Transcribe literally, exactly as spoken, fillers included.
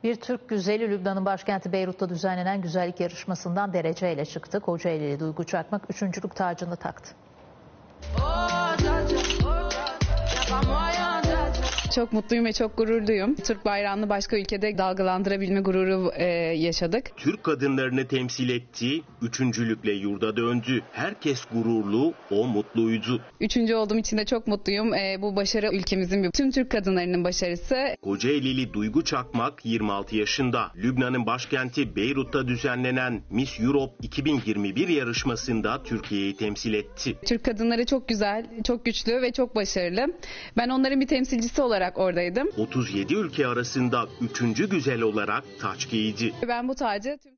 Bir Türk güzeli Lübnan'ın başkenti Beyrut'ta düzenlenen güzellik yarışmasından dereceyle çıktı. Kocaeli'li Duygu Çakmak üçüncülük tacını taktı. Çok mutluyum ve çok gururluyum. Türk bayrağını başka ülkede dalgalandırabilme gururu e, yaşadık. Türk kadınlarını temsil etti, üçüncülükle yurda döndü. Herkes gururlu, o mutluydu. Üçüncü olduğum için de çok mutluyum. E, bu başarı ülkemizin, bir, tüm Türk kadınlarının başarısı. Kocaelili Duygu Çakmak yirmi altı yaşında. Lübnan'ın başkenti Beyrut'ta düzenlenen Miss Europe iki bin yirmi bir yarışmasında Türkiye'yi temsil etti. Türk kadınları çok güzel, çok güçlü ve çok başarılı. Ben onların bir temsilcisi olarak oradaydım. otuz yedi ülke arasında üçüncü güzel olarak taç giydi. Ben bu tacı tüm